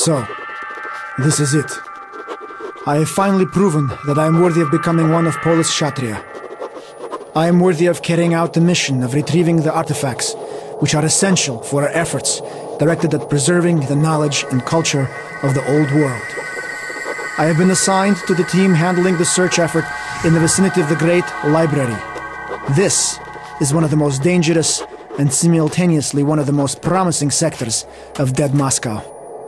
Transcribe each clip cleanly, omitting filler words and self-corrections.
So, this is it. I have finally proven that I am worthy of becoming one of Polis Kshatriya. I am worthy of carrying out the mission of retrieving the artifacts, which are essential for our efforts directed at preserving the knowledge and culture of the old world. I have been assigned to the team handling the search effort in the vicinity of the Great Library. This is one of the most dangerous and simultaneously one of the most promising sectors of Dead Moscow.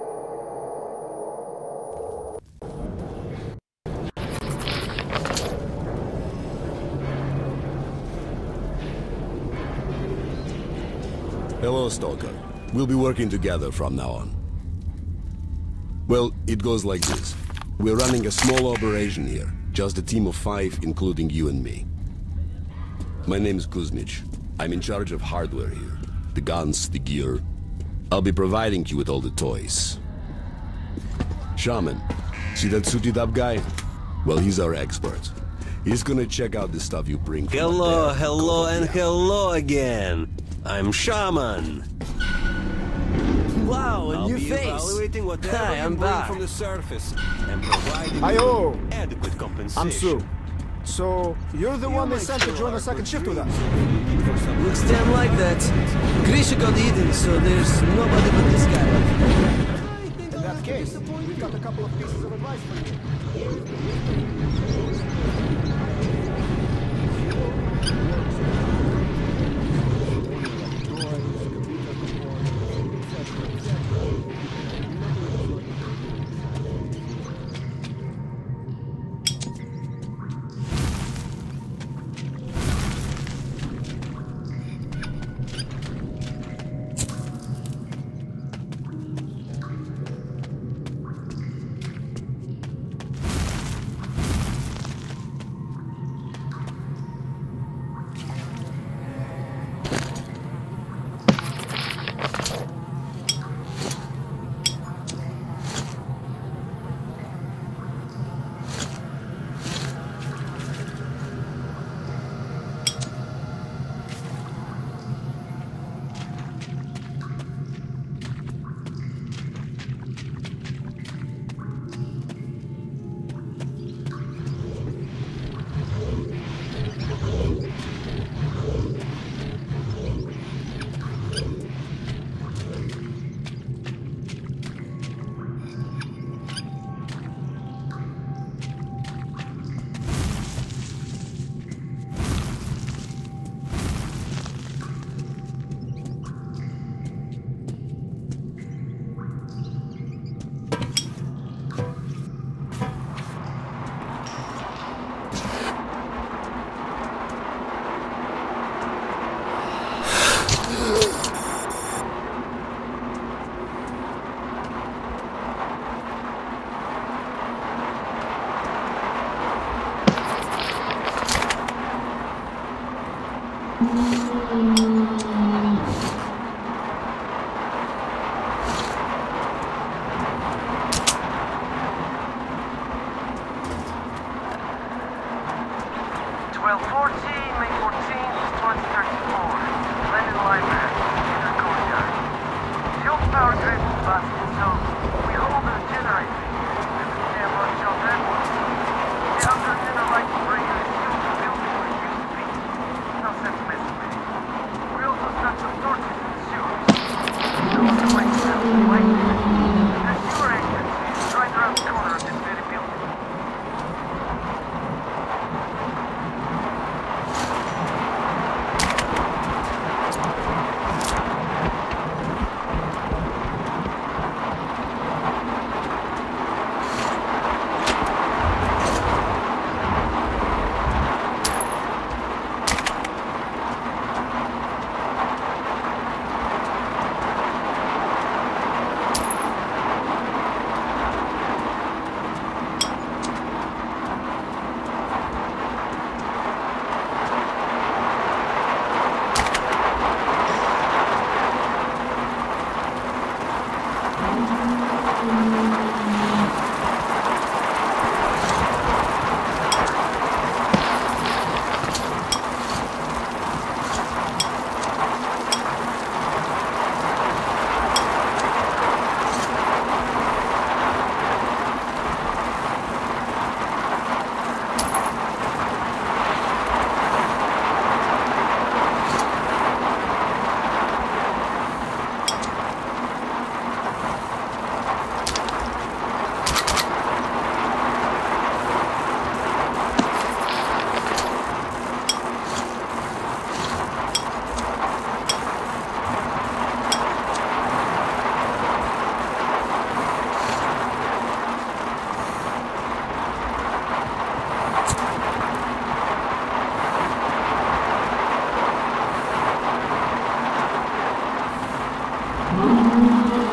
Hello, Stalker. We'll be working together from now on. Well, it goes like this. We're running a small operation here. Just a team of 5, including you and me. My name is Kuzmich. I'm in charge of hardware here. The guns, the gear. I'll be providing you with all the toys. Shaman, see that suited up guy? Well, he's our expert. He's gonna check out the stuff you bring from Hello, hello, and hello again. I'm Shaman. Wow, a new face! Evaluating whatever Hi, you I'm bring back. from the surface and providing Hi-yo! adequate compensation. I'm Sue. So, you're the one they sent to join the second shift with us? Looks damn like that. Grisha got eaten, so there's nobody but this guy. In that case, we've got a couple of pieces of advice for you.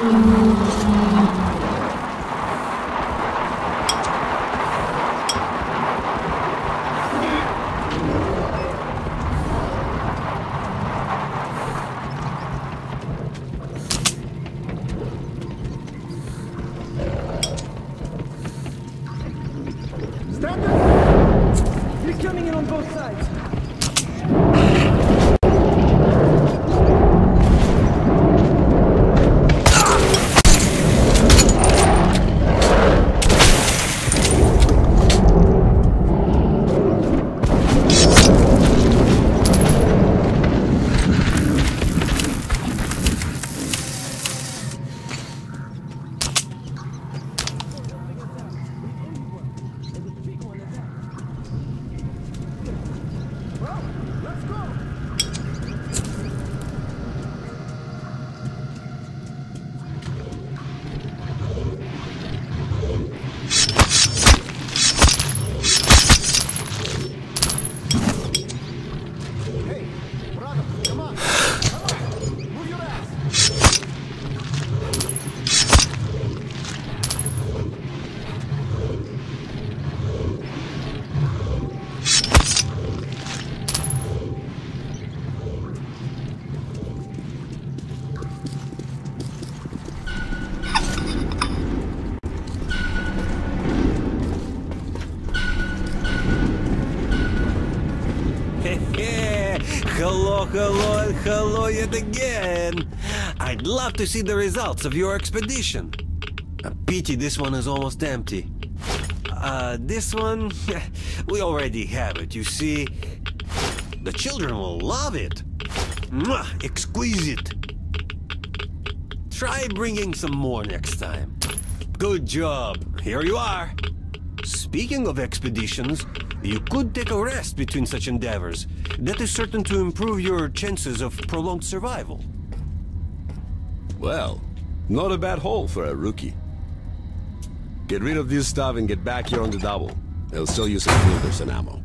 They're coming in on both sides. Hello, and hello yet again. I'd love to see the results of your expedition. A pity this one is almost empty. This one, we already have it, you see. The children will love it. Mwah, exquisite. Try bringing some more next time. Good job. Here you are. Speaking of expeditions, you could take a rest between such endeavors. That is certain to improve your chances of prolonged survival. Well, not a bad haul for a rookie. Get rid of this stuff and get back here on the double. I'll sell you some filters and ammo.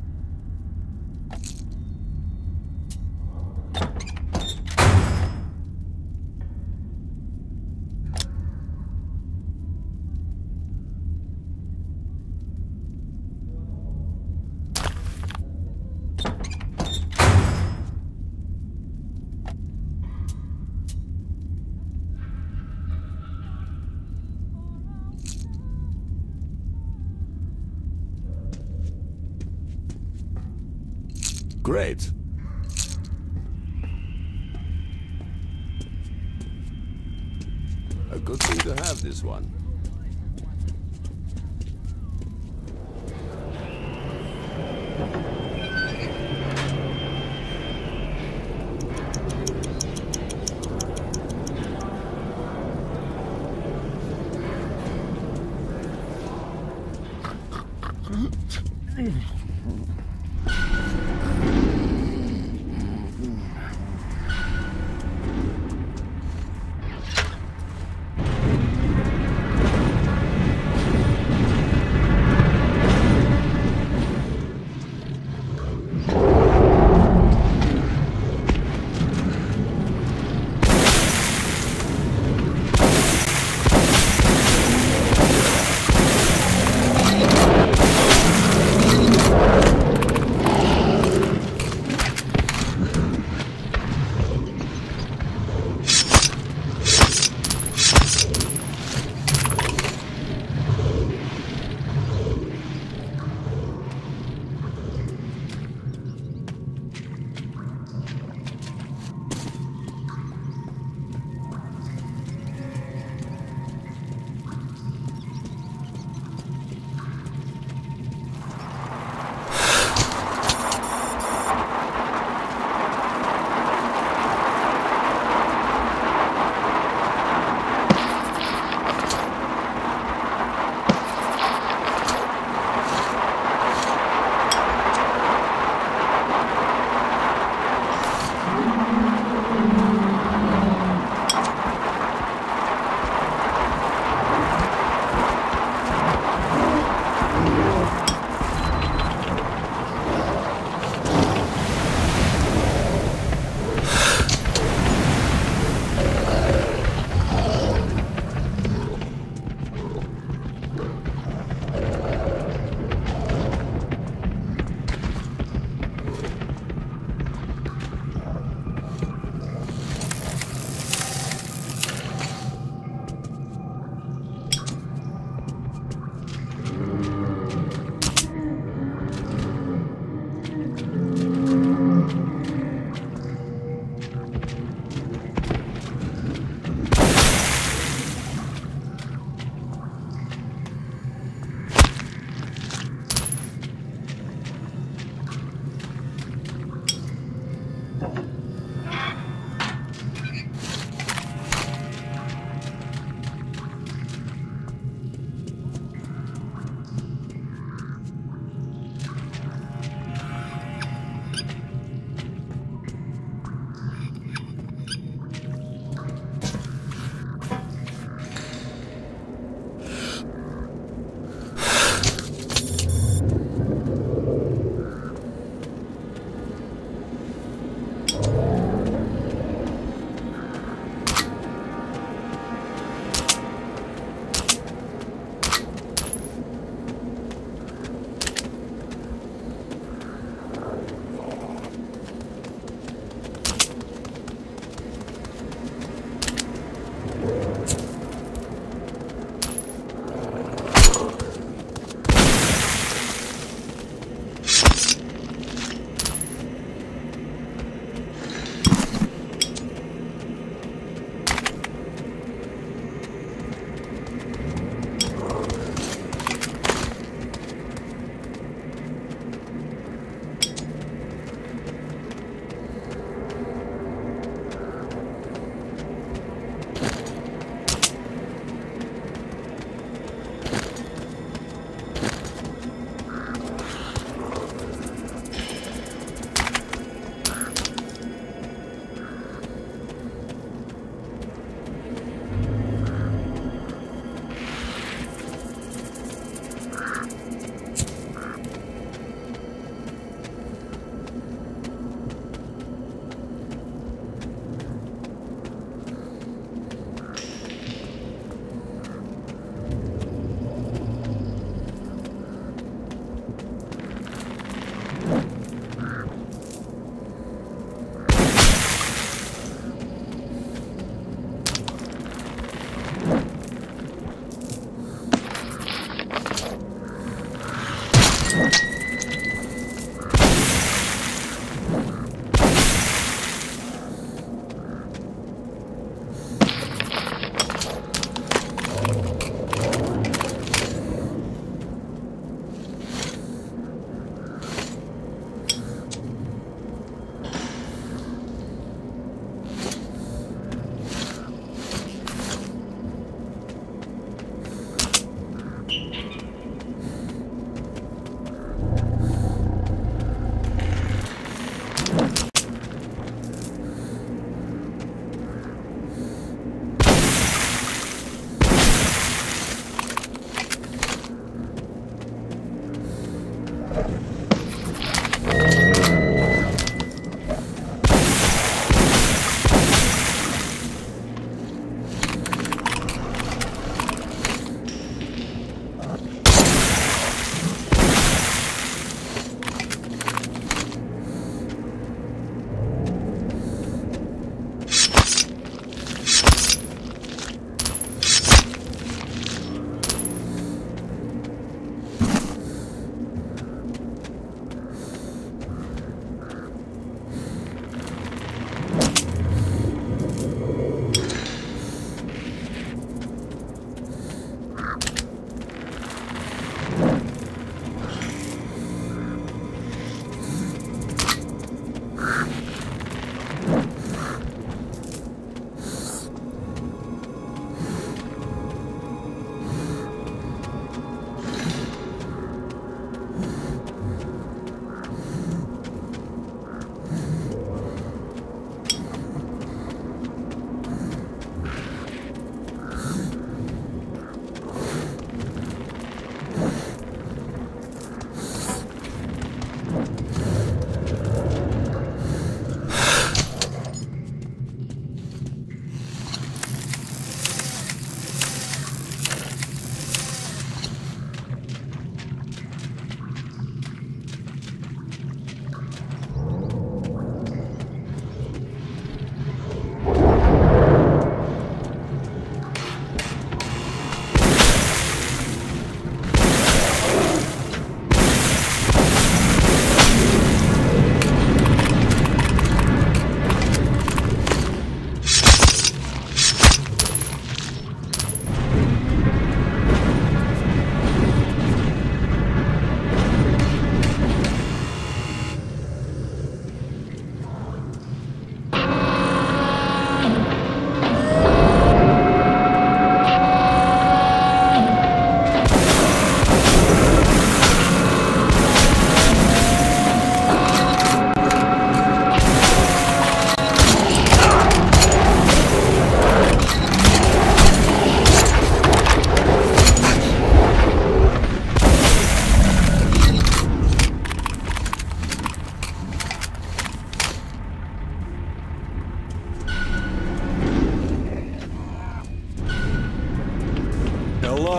Great. A good thing to have, this one.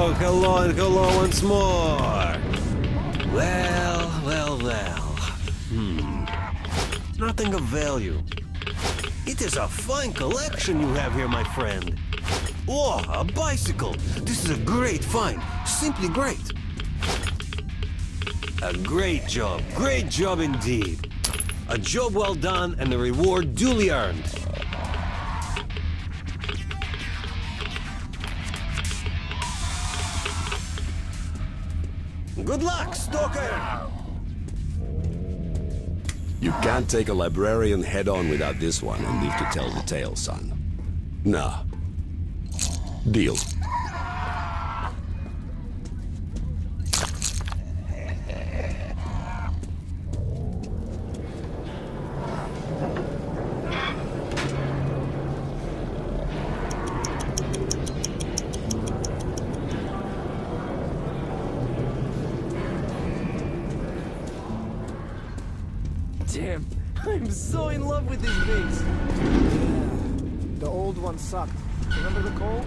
Oh, hello and hello once more. Well. Nothing of value. It is a fine collection you have here, my friend. Oh, a bicycle. This is a great find. Simply great. A great job indeed. A job well done and a reward duly earned. Good luck, Stalker! You can't take a librarian head-on without this one and live to tell the tale, son. Nah. Deal. Damn, I'm so in love with this base. The old one sucked. Remember the coal?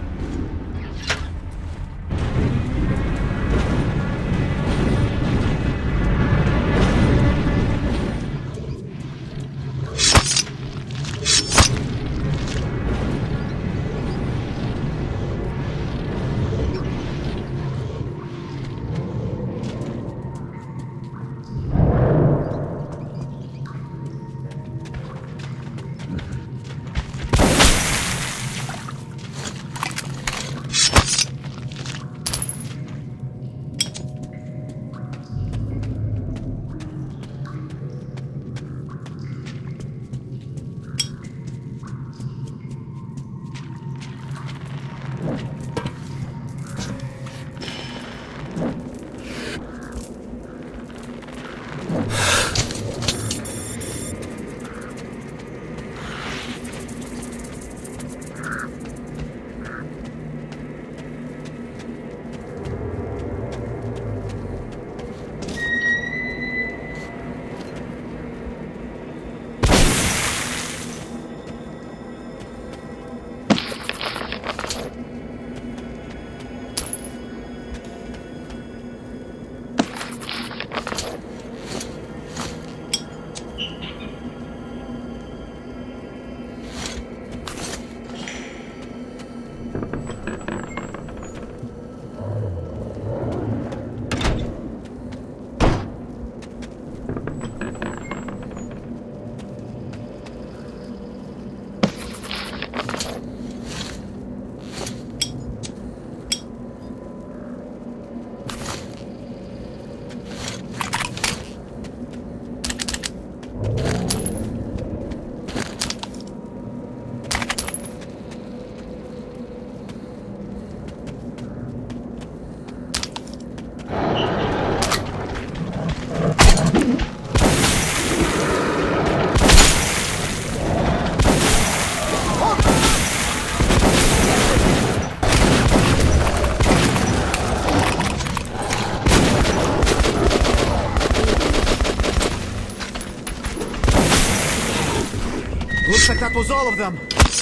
Looks like that was all of them.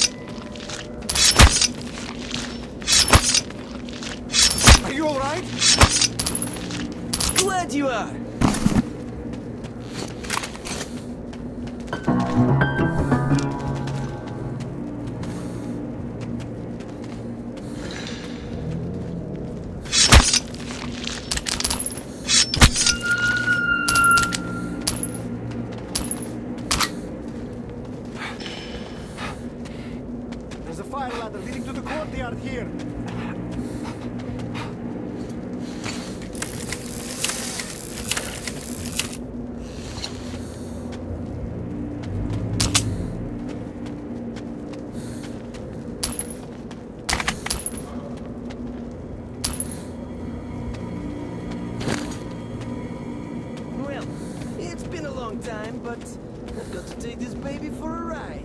Are you alright? Glad you are. There's a fire ladder leading to the courtyard here. Well, it's been a long time, but I've got to take this baby for a ride.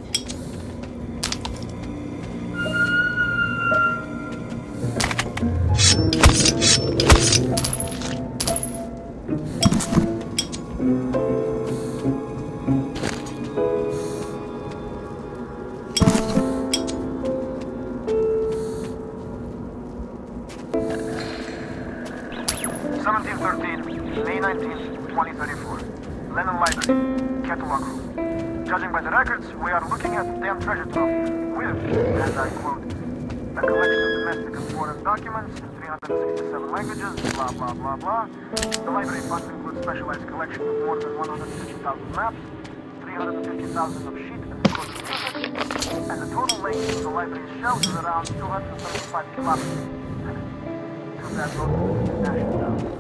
1713, May 19th, 2034. Lennon Library, Catalog Room. Judging by the records, we are looking at the damn treasure trove with, and I quote, a collection of domestic and foreign documents in 367 languages, blah, blah, blah, blah. The library funds include specialized collection of more than 150,000 maps, 350,000 of sheet and encoded music, and the total length of the library's shelves is around 275 kilometers. To that local national.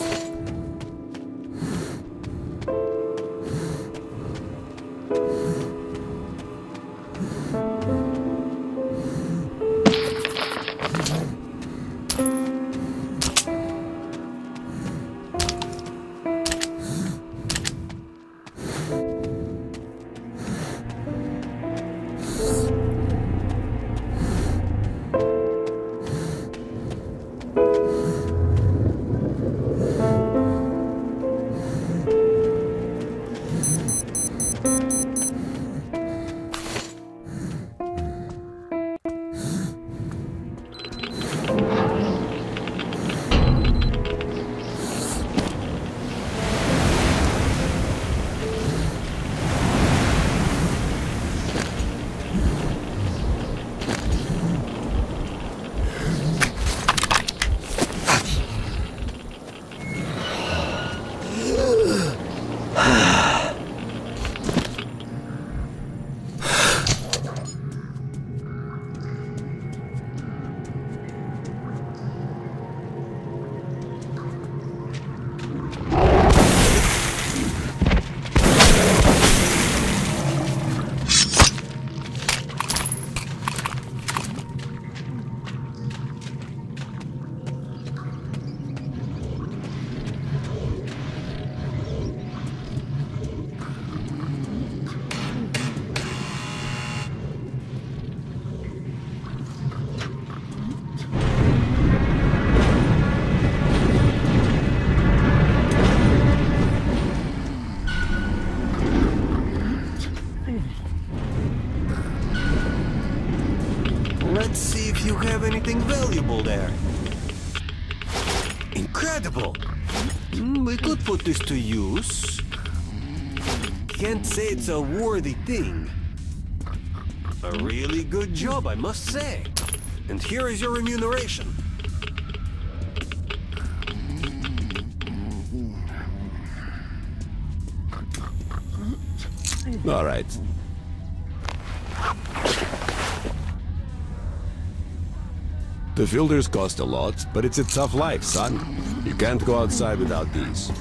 Let's see if you have anything valuable there. Incredible! We could put this to use. Can't say it's a worthy thing. A really good job, I must say. And here is your remuneration. All right. The filters cost a lot, but it's a tough life, son. You can't go outside without these.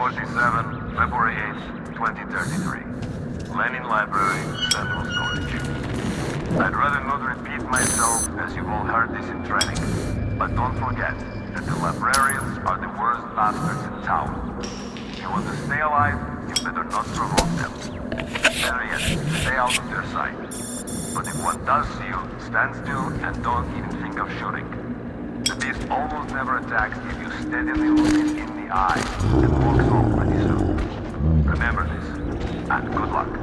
47, February 8th, 2033. Lenin Library, Central Storage. I'd rather not repeat myself, as you've all heard this in training. But don't forget that the librarians are the worst bastards in town. If you want to stay alive, you better not provoke them. Better yet, stay out of their sight. But if one does see you, stand still and don't even think of shooting. The beast almost never attacks if you steadily look it in the eye and walks off pretty soon. Remember this, and good luck.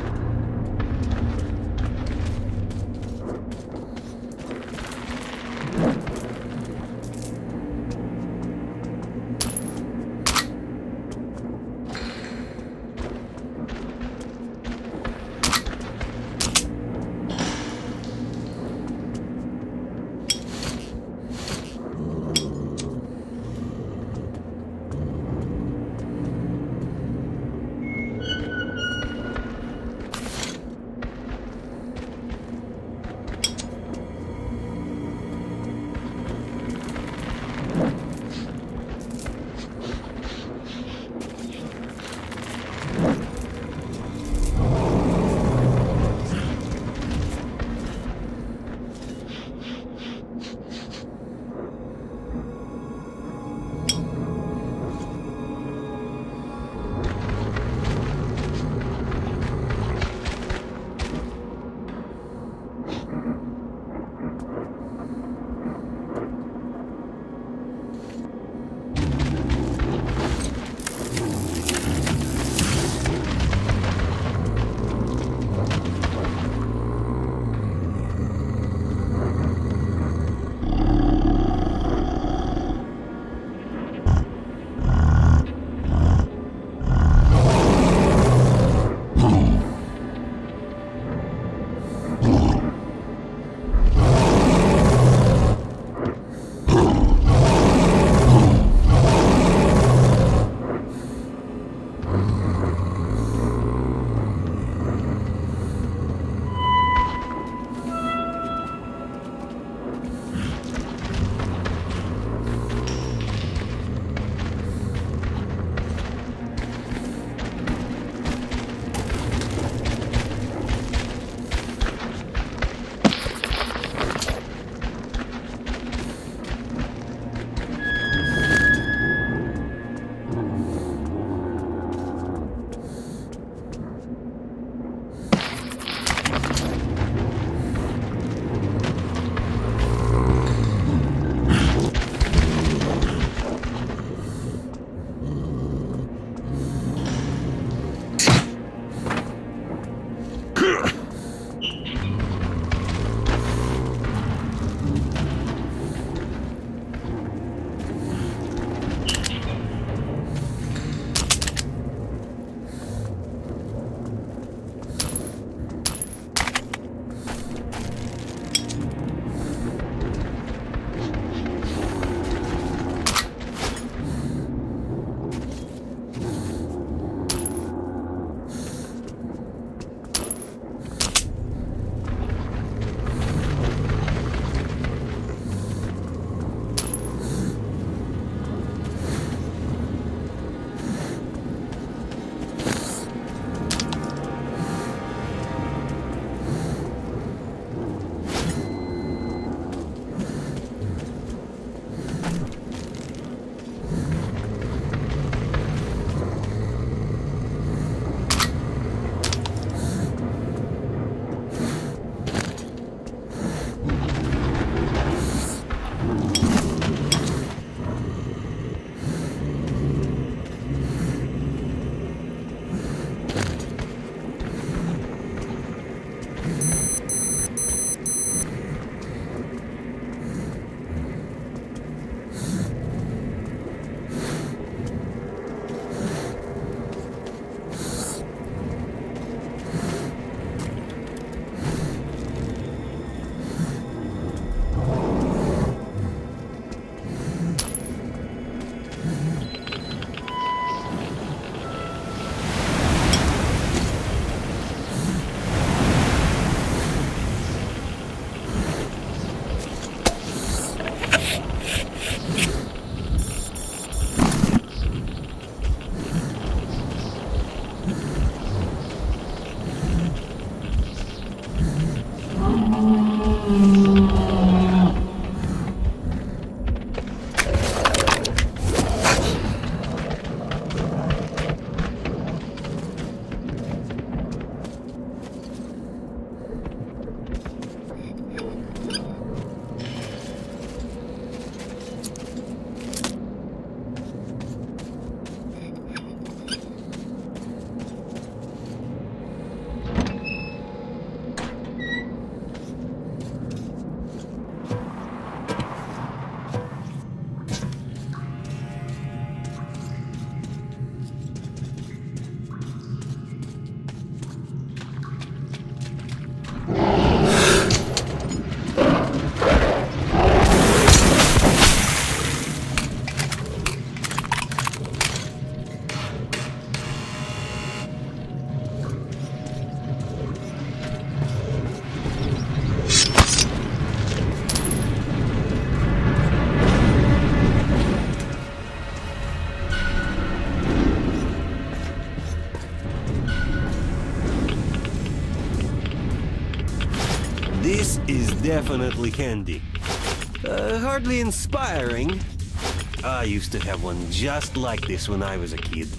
This is definitely handy. Hardly inspiring. I used to have one just like this when I was a kid.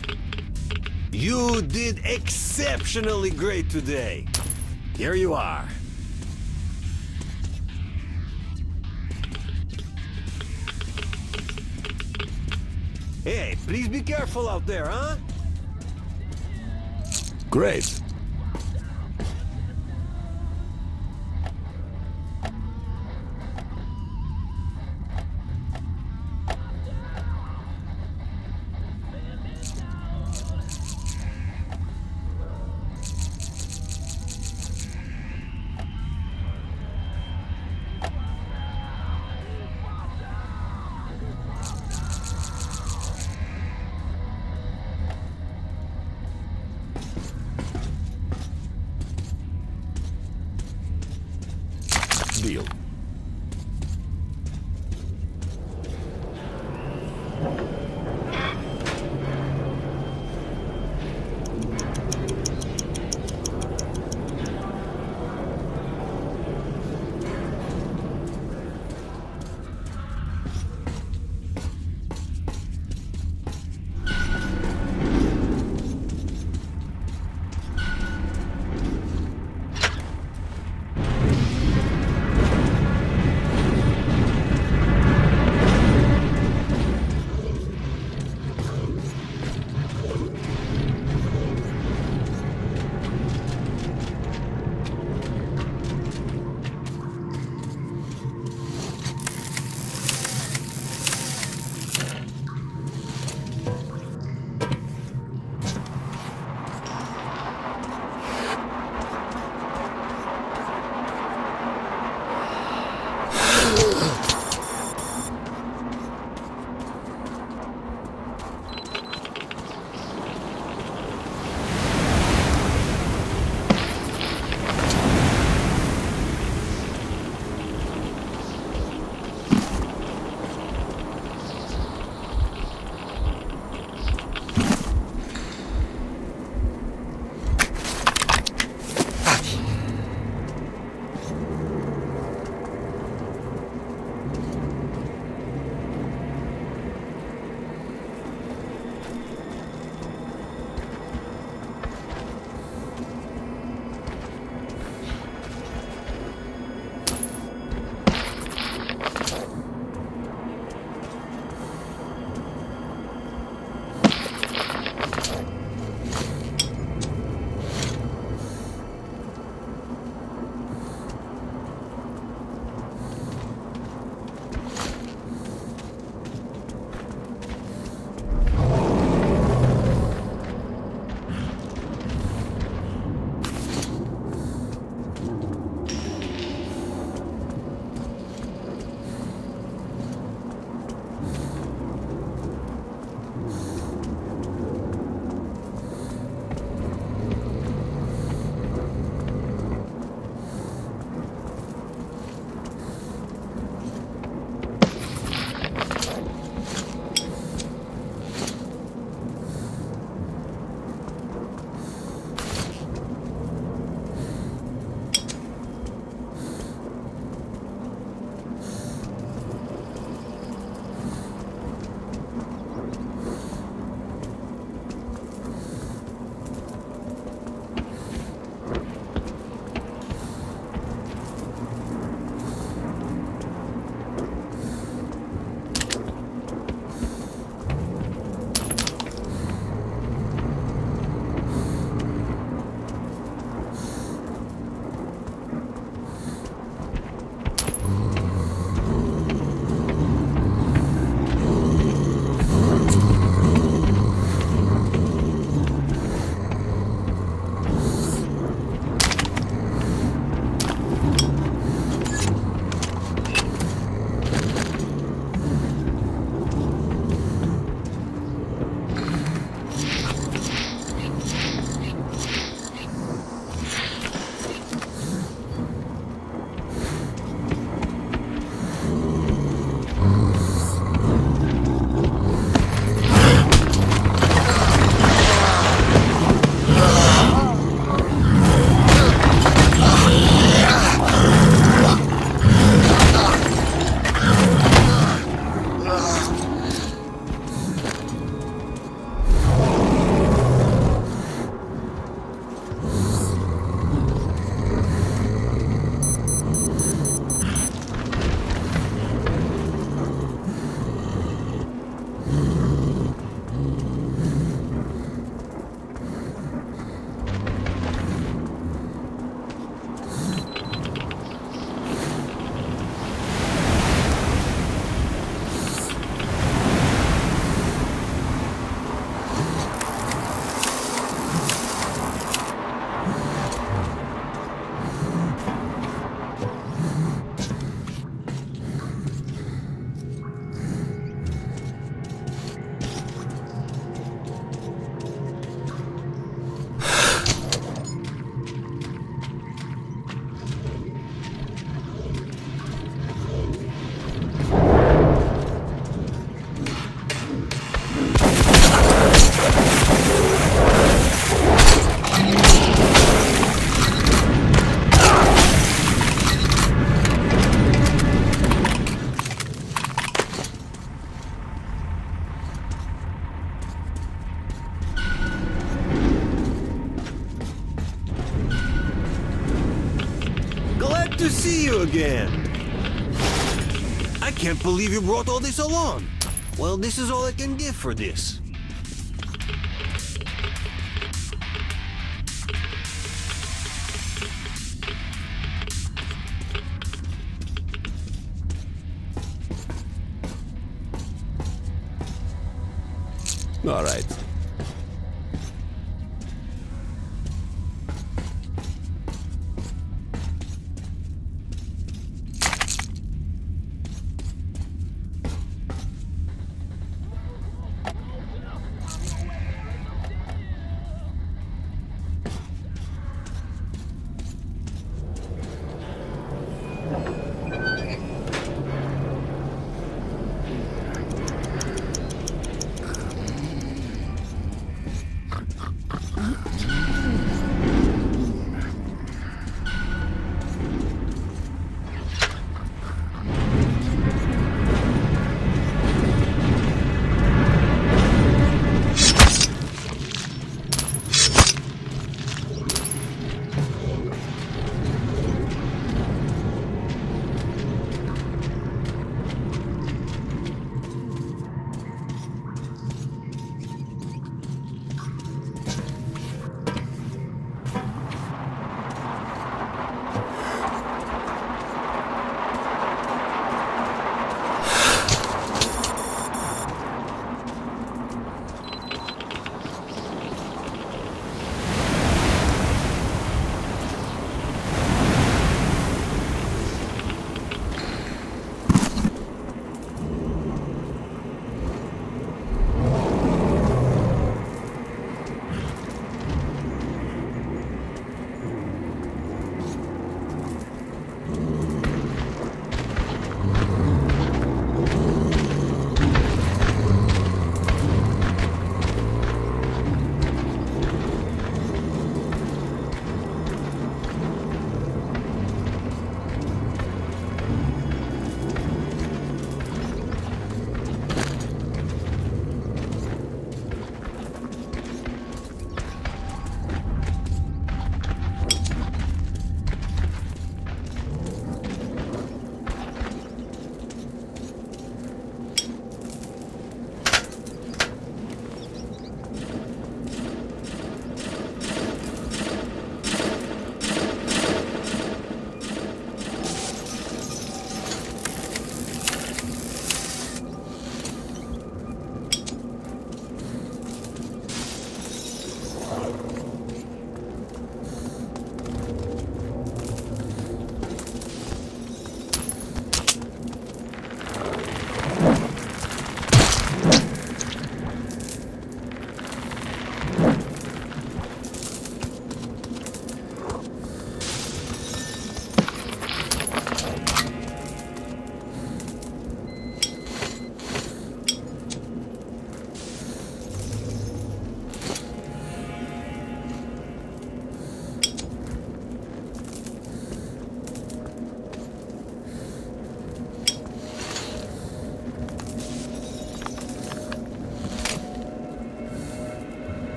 You did exceptionally great today. Here you are. Hey, please be careful out there, huh? Great. to see you again. I can't believe you brought all this along. Well, this is all I can give for this. All right.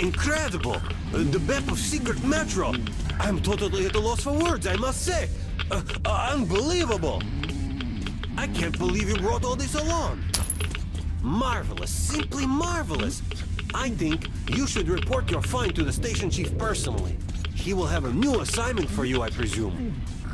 Incredible! The map of Secret Metro! I'm totally at a loss for words, I must say! Unbelievable! I can't believe you brought all this along! Marvelous, simply marvelous! I think you should report your find to the station chief personally. He will have a new assignment for you, I presume.